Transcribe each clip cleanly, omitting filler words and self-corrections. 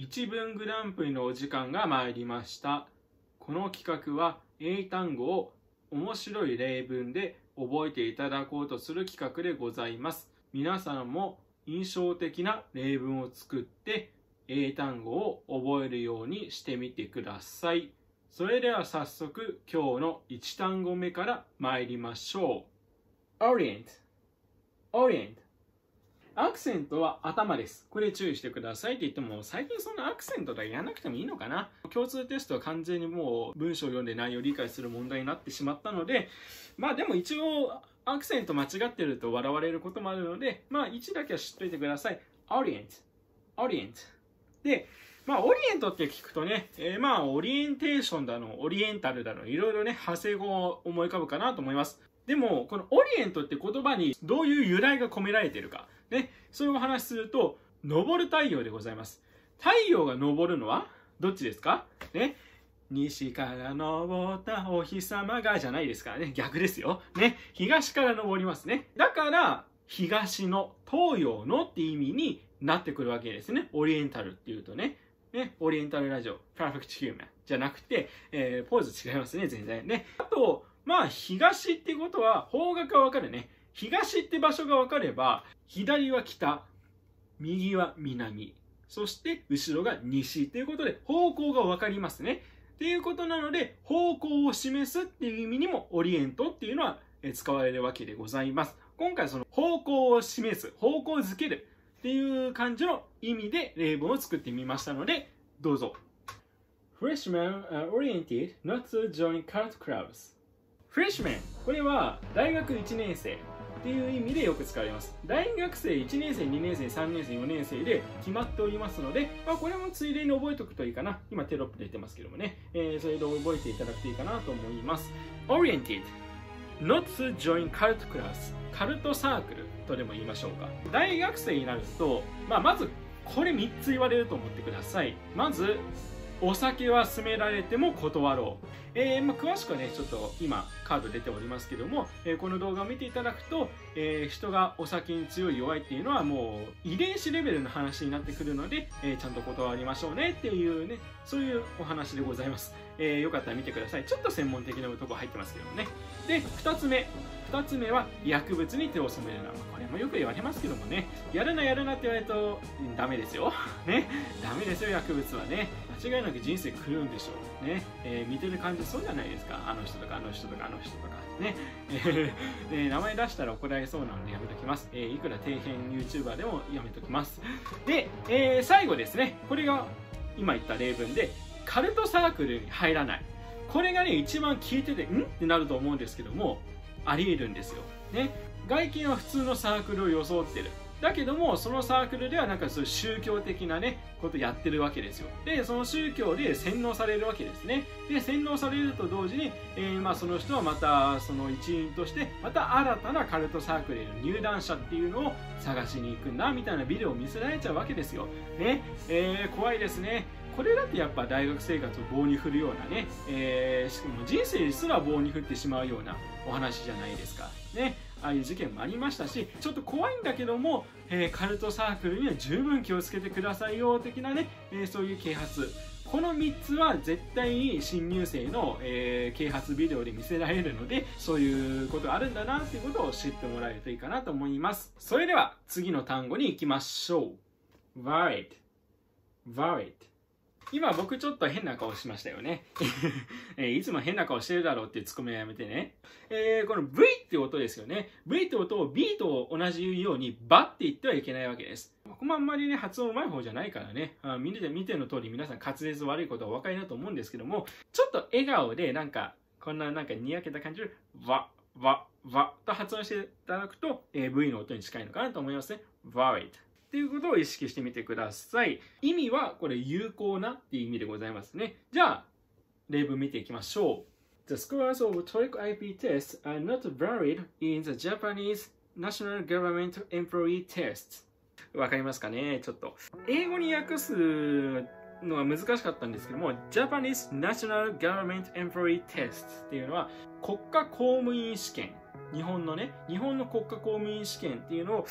一文グランプリのお時間が参りました。この企画は英単語を面白い例文で覚えていただこうとする企画でございます。皆さんも印象的な例文を作って英単語を覚えるようにしてみてください。それでは早速今日の1単語目から参りましょう。Orient。アクセントは頭です。これ注意してくださいって言っても、最近そんなアクセントとかやらなくてもいいのかな。共通テストは完全にもう文章を読んで内容を理解する問題になってしまったので、でも一応アクセント間違ってると笑われることもあるので、1だけは知っといてください。Orient。で、オリエントって聞くとね、オリエンテーションだの、オリエンタルだの、いろいろね、派生語を思い浮かぶかなと思います。でも、このオリエントって言葉にどういう由来が込められているか。ね、それをお話しすると、昇る太陽でございます。太陽が昇るのはどっちですかね。西から昇ったお日様がじゃないですからね。逆ですよ。ね。東から昇りますね。だから、東の、東洋のって意味になってくるわけですね。オリエンタルっていうとね。オリエンタルラジオ、Perfect Human じゃなくて、ポーズ違いますね、全然ね。あと、東ってことは、方角がわかるね。東って場所がわかれば、左は北、右は南、そして後ろが西ということで、方向がわかりますね。っていうことなので、方向を示すっていう意味にも、オリエントっていうのは使われるわけでございます。今回その方向を示す、方向づけるっていう感じの意味で例文を作ってみましたので、どうぞ。Freshmen are oriented not to join cult clubs. Freshman、これは大学1年生っていう意味でよく使われます。大学生1年生、2年生、3年生、4年生で決まっておりますので、これもついでに覚えておくといいかな。今テロップ出てますけどもね、それで覚えていただくといいかなと思います。Oriented not to join cult class。カルトサークルとでも言いましょうか。大学生になると、まずこれ3つ言われると思ってください。まず、お酒は勧められても断ろう。詳しくはね、ちょっと今カード出ておりますけども、この動画を見ていただくと、人がお酒に強い弱いっていうのはもう遺伝子レベルの話になってくるので、ちゃんと断りましょうねっていうね、そういうお話でございます。よかったら見てください。ちょっと専門的なとこ入ってますけどもね。で、2つ目は薬物に手を染めるな。これもよく言われますけどもね、やるなって言われるとダメですよ。ね、ダメですよ、薬物はね。間違いなく人生狂うんでしょう。ね、見てる感じそうじゃないですか。あの人とかあの人とかあの人とか。ね、名前出したら怒られそうなのでやめときます。いくら底辺 YouTuber でもやめときます。で、最後ですね。これが今言った例文で、カルトサークルに入らない。これがね、一番聞いてて、んってなると思うんですけども、あり得るんですよ。ね。外見は普通のサークルを装ってる。だけども、そのサークルではなんかそういう宗教的なね、ことやってるわけですよ。で、その宗教で洗脳されるわけですね。で、洗脳されると同時に、その人はまたその一員として、また新たなカルトサークルへの入団者っていうのを探しに行くんだ、みたいなビデオを見せられちゃうわけですよ。ね。怖いですね。これだってやっぱ大学生活を棒に振るようなね、しかも人生すら棒に振ってしまうようなお話じゃないですか。ね。ああいう事件もありましたし、ちょっと怖いんだけども、カルトサークルには十分気をつけてくださいよ的なね、そういう啓発。この3つは絶対に新入生の、啓発ビデオで見せられるので、そういうことがあるんだなっていうことを知ってもらえるといいかなと思います。それでは次の単語に行きましょう。Varied。今僕ちょっと変な顔しましたよね。いつも変な顔してるだろうっていうツッコミはやめてね。この V って音ですよね。V って音を B と同じようにバって言ってはいけないわけです。僕もあんまりね、発音うまい方じゃないからね。見ての通り皆さん滑舌悪いことはお分かりだと思うんですけども、ちょっと笑顔でこんなにやけた感じで、わと発音していただくと、V の音に近いのかなと思いますね。Varied。っていうことを意識してみてください。意味はこれ有効なっていう意味でございますね。じゃあ、例文見ていきましょう。The scores of TOEIC IB tests are not varied in the Japanese National Government Employee Tests。わかりますかね？ちょっと。英語に訳すのは難しかったんですけども、Japanese National Government Employee Test っていうのは国家公務員試験。日本の国家公務員試験っていうのを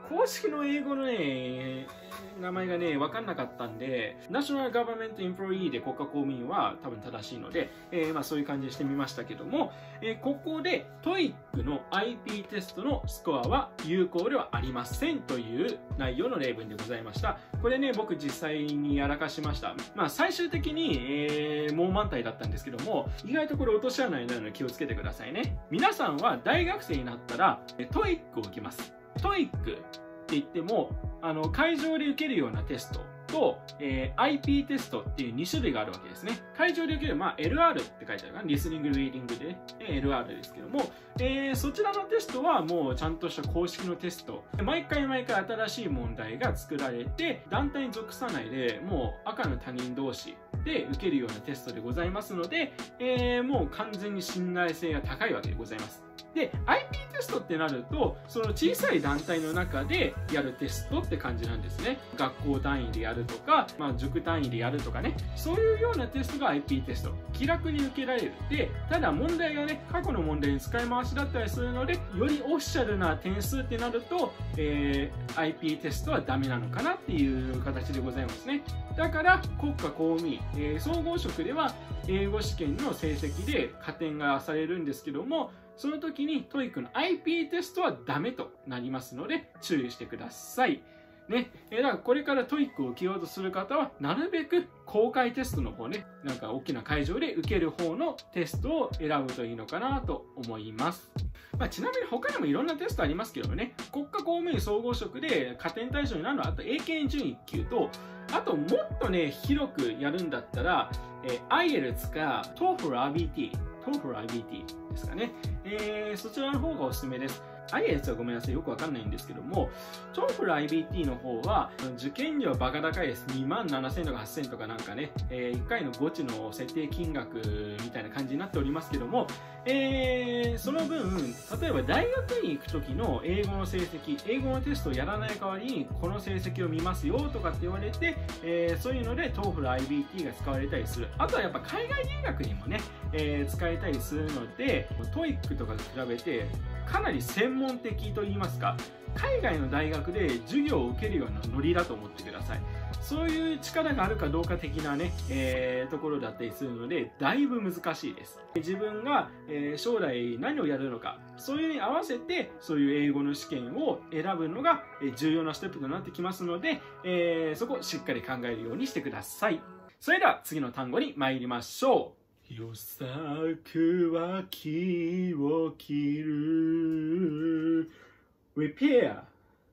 公式の英語のね、名前がね、分かんなかったんで、National Government Employee で国家公務員は多分正しいので、そういう感じにしてみましたけども、ここで TOEIC の IP テストのスコアは有効ではありませんという内容の例文でございました。これね、僕実際にやらかしました。最終的に、もう満タイだったんですけども、意外とこれ落とし穴になるので気をつけてくださいね。皆さんは大学生になったら、TOEIC を受けます。TOEIC って言っても会場で受けるようなテストと、IP テストっていう2種類があるわけですね。会場で受ける、LR って書いてあるかな、リスニング・リーディングで、ね、LR ですけども、そちらのテストはもうちゃんとした公式のテスト。毎回新しい問題が作られて、団体に属さないで、もう赤の他人同士で受けるようなテストでございますので、もう完全に信頼性が高いわけでございます。で、IP テストってなると、その小さい団体の中でやるテストって感じなんですね。学校単位でやるとか、塾単位でやるとかね、そういうようなテストが IP テスト。気楽に受けられる。で、ただ問題がね、過去の問題に使い回しだったりするので、よりオフィシャルな点数ってなると、IP テストはダメなのかなっていう形でございますね。だから、国家公務員、総合職では英語試験の成績で加点がされるんですけども、その時に TOEIC の IP テストはダメとなりますので注意してください。ね。だからこれから TOEIC を受けようとする方は、なるべく公開テストの方ね、なんか大きな会場で受ける方のテストを選ぶといいのかなと思います。ちなみに他にもいろんなテストありますけどね、国家公務員総合職で加点対象になるのは、あと英検準1級と、あともっとね、広くやるんだったら、IELTS か TOEFL-IBT ですかね。そちらの方がおすすめです。IELTS はごめんなさい、よくわかんないんですけども、TOEFL-IBT の方は、受験料バカ高いです。27,000とか8,000とかなんかね、1回のゴチの設定金額みたいな感じになっておりますけども、その分、例えば大学に行く時の英語の成績、英語のテストをやらない代わりに、この成績を見ますよとかって言われて、そういうので TOEFL-IBT が使われたりする。あとはやっぱ海外留学にもね、使えたりするので、TOEIC とかと比べて、かなり専門的と言いますか、海外の大学で授業を受けるようなノリだと思ってください。そういう力があるかどうか的なね、ところだったりするので、だいぶ難しいです。自分が、将来何をやるのか、そういうに合わせて、そういう英語の試験を選ぶのが重要なステップとなってきますので、そこをしっかり考えるようにしてください。それでは次の単語に参りましょう。よさくは木を切る repair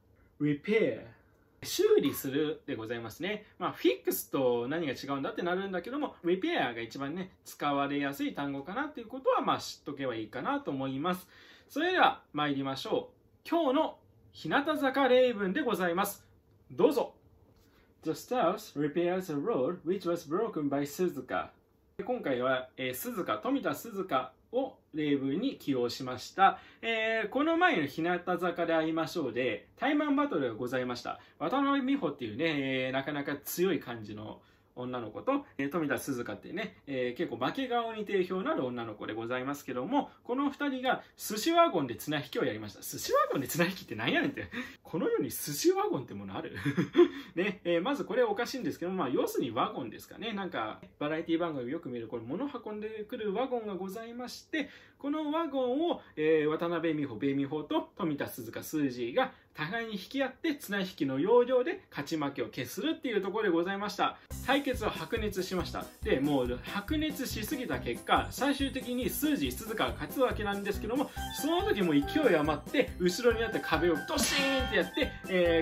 修理するでございますね。フィックスと何が違うんだってなるんだけども、repair が一番ね、使われやすい単語かなっていうことは、知っとけばいいかなと思います。それでは参りましょう。今日の日向坂例文でございます。どうぞ。The staff repairs a road which was broken by Suzuka。今回は、富田鈴香を例文に起用しました。この前の日向坂で会いましょうで、タイマンバトルがございました。渡辺美穂っていうね、なかなか強い感じの女の子と、富田鈴香っていうね、結構負け顔に定評のある女の子でございますけども、この二人が寿司ワゴンで綱引きをやりました。寿司ワゴンで綱引きって何やねんって。この世に寿司ワゴンってものあるね、まずこれはおかしいんですけども、要するにワゴンですかね。なんか、バラエティ番組よく見る、これ物運んでくるワゴンがございまして、このワゴンを、渡辺美穂と富田鈴香スージーが互いに引き合って綱引きの要領で勝ち負けを決するっていうところでございました。対決は白熱しました。で、もう白熱しすぎた結果、最終的にスージー鈴香が勝つわけなんですけども、その時も勢い余って後ろにあった壁をドシーンってやって、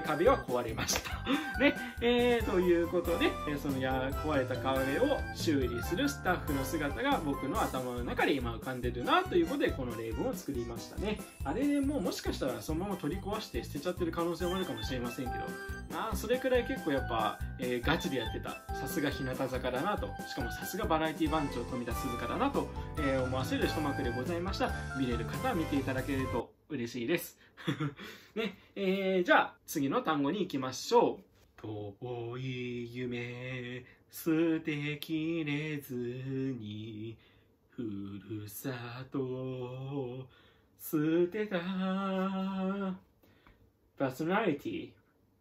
壁は壊れましたね、ということで、その壊れた壁を修理するスタッフの姿が僕の頭の中で今浮かんでるなということで、この例文を作りましたね。あれもしかしたらそのまま取り壊して捨てちゃってる可能性もあるかもしれませんけど、それくらい結構やっぱ、ガチでやってた。さすが日向坂だなと、しかもさすがバラエティ番長富田鈴香だなと、思わせる一幕でございました。見れる方は見ていただけると嬉しいです。ね、じゃあ次の単語に行きましょう。遠い夢捨てきれずにふるさと捨てた personality。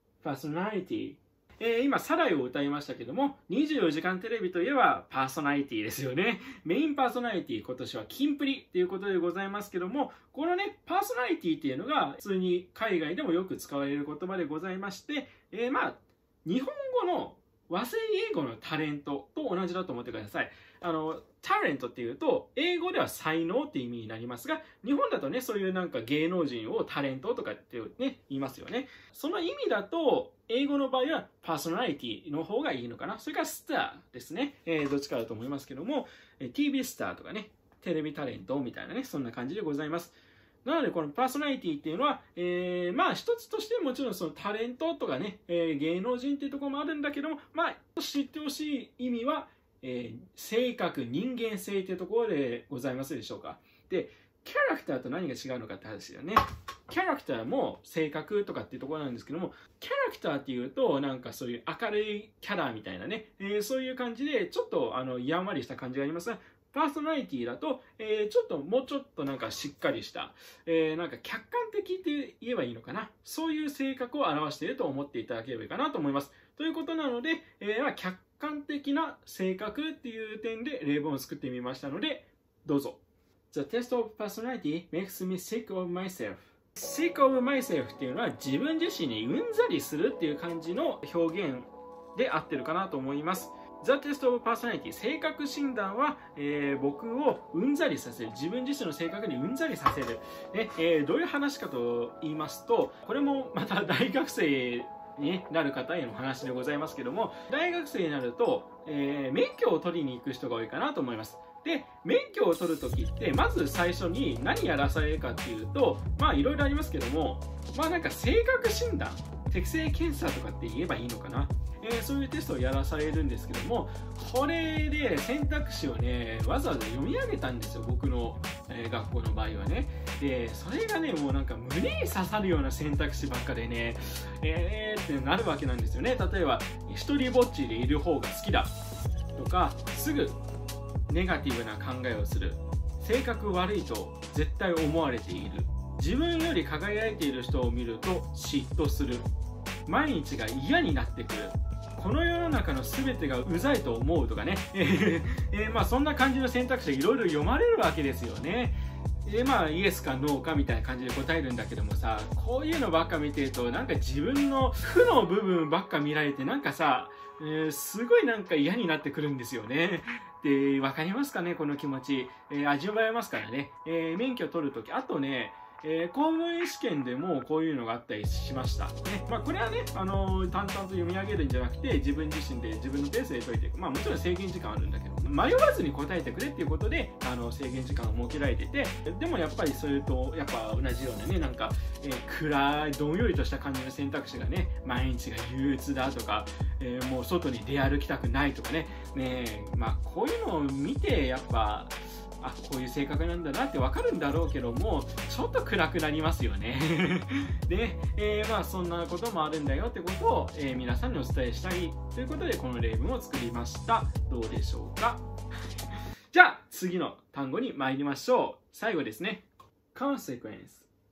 今、サライを歌いましたけども、24時間テレビといえばパーソナリティですよね。メインパーソナリティ、今年はキンプリということでございますけども、このね、パーソナリティっていうのが普通に海外でもよく使われる言葉でございまして、日本語の和製英語のタレントと同じだと思ってください。タレントっていうと、英語では才能って意味になりますが、日本だとね、そういうなんか芸能人をタレントとかってね、言いますよね。その意味だと、英語の場合はパーソナリティの方がいいのかな。それからスターですね。どっちかだと思いますけども、TV スターとかね、テレビタレントみたいなね、そんな感じでございます。なので、このパーソナリティっていうのは、一つとしてもちろんそのタレントとかね、芸能人っていうところもあるんだけども、知ってほしい意味は、性格、人間性っていうところでございますでしょうか。で、キャラクターと何が違うのかって話ですよね。キャラクターも性格とかっていうところなんですけども、キャラクターっていうと、なんかそういう明るいキャラみたいなね、そういう感じで、ちょっとやんわりした感じがありますが、パーソナリティだと、もうちょっとなんかしっかりした、なんか客観的って言えばいいのかな。そういう性格を表していると思っていただければいいかなと思います。ということなので、客観的な性格っていう点で例文を作ってみましたので、どうぞ。The test of personality makes me sick of myself. Sick of myself っていうのは自分自身にうんざりするっていう感じの表現で合ってるかなと思います。The Test of Personality 性格診断は、僕をうんざりさせる、自分自身の性格にうんざりさせる、ねどういう話かと言いますと、これもまた大学生になる方への話でございますけども、大学生になると、免許を取りに行く人が多いかなと思います。で、免許を取るときって、まず最初に何やらされるかっていうと、いろいろありますけども、なんか性格診断、適性検査とかって言えばいいのかな。そういうテストをやらされるんですけども、これで選択肢をね、わざわざ読み上げたんですよ、僕の、学校の場合はね。で、それがね、もうなんか胸に刺さるような選択肢ばっかでね、ってなるわけなんですよね。例えば、一人ぼっちでいる方が好きだとか、すぐネガティブな考えをする、性格悪いと絶対思われている、自分より輝いている人を見ると嫉妬する、毎日が嫌になってくる、この世の中の全てがうざいと思うとかねそんな感じの選択肢がいろいろ読まれるわけですよね。イエスかノーかみたいな感じで答えるんだけどもさ、こういうのばっか見てるとなんか自分の負の部分ばっか見られてなんかさ、すごいなんか嫌になってくるんですよね。で、わかりますかねこの気持ち。味わえますからね。免許取るとき、あとね、公務員試験でもこういうのがあったりしました。これはね、淡々と読み上げるんじゃなくて、自分自身で自分のペースで解いていく。もちろん制限時間あるんだけど、迷わずに答えてくれっていうことで、制限時間を設けられてて、でもやっぱりそれと、やっぱ同じようなね、なんか、暗い、どんよりとした感じの選択肢がね、毎日が憂鬱だとか、もう外に出歩きたくないとかね、こういうのを見て、やっぱ、こういう性格なんだなって分かるんだろうけども、ちょっと暗くなりますよねで、そんなこともあるんだよってことを、皆さんにお伝えしたいということでこの例文を作りました。どうでしょうかじゃあ次の単語に参りましょう。最後ですね。consequence。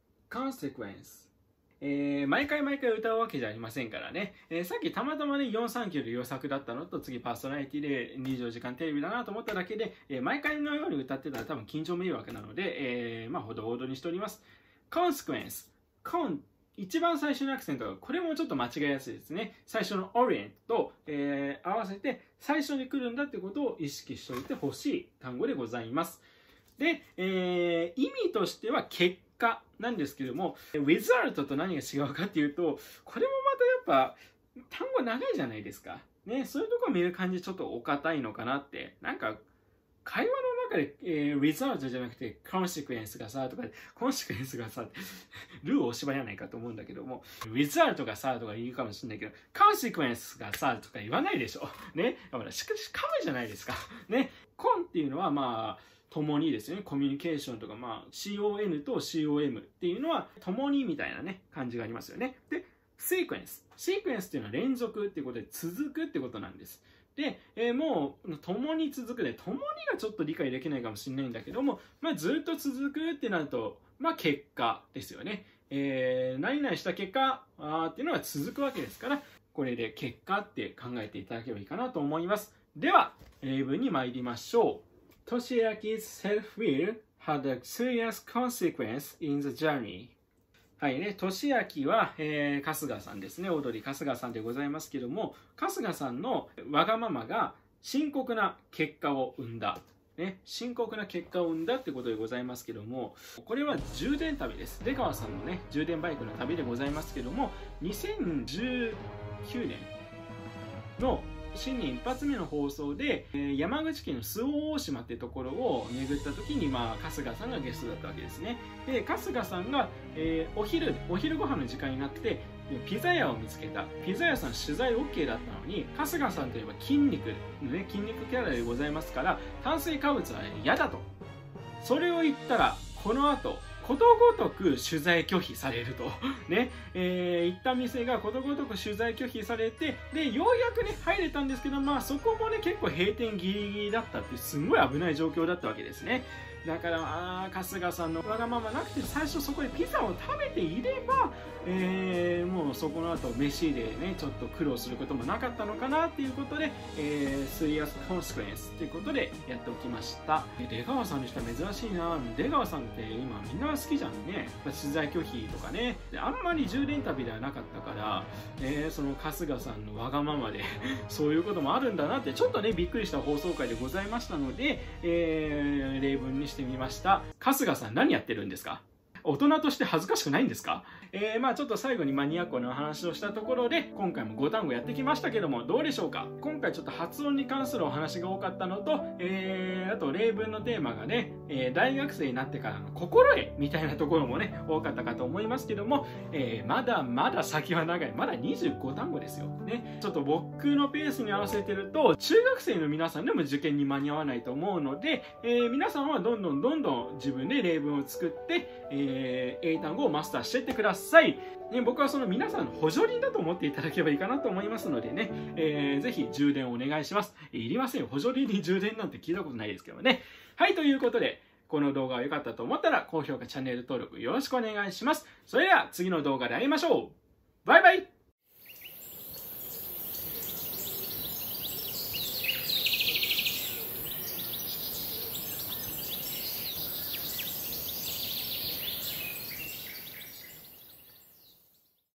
毎回歌うわけじゃありませんからね。さっきたまたまね、439で予作だったのと、次パーソナリティで24時間テレビだなと思っただけで、毎回のように歌ってたら多分緊張迷惑なので、ほどほどにしております。consequence。一番最初のアクセントが、これもちょっと間違いやすいですね。最初の orient と、合わせて最初に来るんだってことを意識しておいてほしい単語でございます。で、意味としては結果なんですけども、result と何が違うかっていうと、これもまたやっぱ単語長いじゃないですか。ね、そういうところ見る感じちょっとお堅いのかなって。なんか、会話の中で、result じゃなくて consequence がさとか、consequence がさ、ルーをお芝居やないかと思うんだけども、result がさとか言うかもしれないけど、consequence がさとか言わないでしょ。ね、しかもじゃないですか。ね、con っていうのは共にですね、コミュニケーションとか、CON と COM っていうのは共にみたいなね、感じがありますよね。で、シークエンスっていうのは連続っていうことで続くってことなんです。で、もう共に続くで、共にがちょっと理解できないかもしれないんだけども、ずっと続くってなると、結果ですよね。 何々した結果っていうのが続くわけですから、これで結果って考えていただければいいかなと思います。では、例文に参りましょう。Toshiaki's self-will had a serious consequence in the journey. はいね、俊明は、春日さんですね。踊り春日さんでございますけども、春日さんのわがままが深刻な結果を生んだ。ね、深刻な結果を生んだってことでございますけども、これは充電旅です。出川さんのね、充電バイクの旅でございますけども、2019年の新年一発目の放送で、山口県の周防大島ってところを巡った時に、春日さんがゲストだったわけですね。で、春日さんが、お昼ご飯の時間になってピザ屋を見つけた。ピザ屋さん取材 OK だったのに、春日さんといえば筋肉キャラでございますから、炭水化物は嫌だと。それを言ったら、この後ことごとく取材拒否されるとね、行った店がことごとく取材拒否されて、でようやくね入れたんですけど、そこもね結構閉店ギリギリだったってすごい危ない状況だったわけですね。だから春日さんのわがままなくて、最初そこでピザを食べていれば、もうそこの後飯でねちょっと苦労することもなかったのかなっていうことで、スリアスコンシクエンスっていうことでやっておきました。出川さんにしては珍しいな。出川さんって今みんな好きじゃんね。取材拒否とかね。であんまり充電旅ではなかったから、その春日さんのわがままでそういうこともあるんだなってちょっとねびっくりした放送回でございましたので、例文にしてみました。春日さん何やってるんですか？大人として恥ずかしくないんですか？ちょっと最後にマニアックな話をしたところで、今回も5単語やってきましたけども、どうでしょうか？今回ちょっと発音に関するお話が多かったのと、あと例文のテーマがね、大学生になってからの心得みたいなところもね、多かったかと思いますけども、まだまだ先は長い。まだ25単語ですよ。ね。ちょっと僕のペースに合わせてると、中学生の皆さんでも受験に間に合わないと思うので、皆さんはどんどん自分で例文を作って、英単語をマスターしていってください。僕はその皆さんの補助輪だと思っていただければいいかなと思いますのでね、ぜひ充電をお願いします。いりませんよ。補助輪に充電なんて聞いたことないですけどね。はい、ということで、この動画が良かったと思ったら高評価、チャンネル登録よろしくお願いします。それでは次の動画で会いましょう。バイバイ。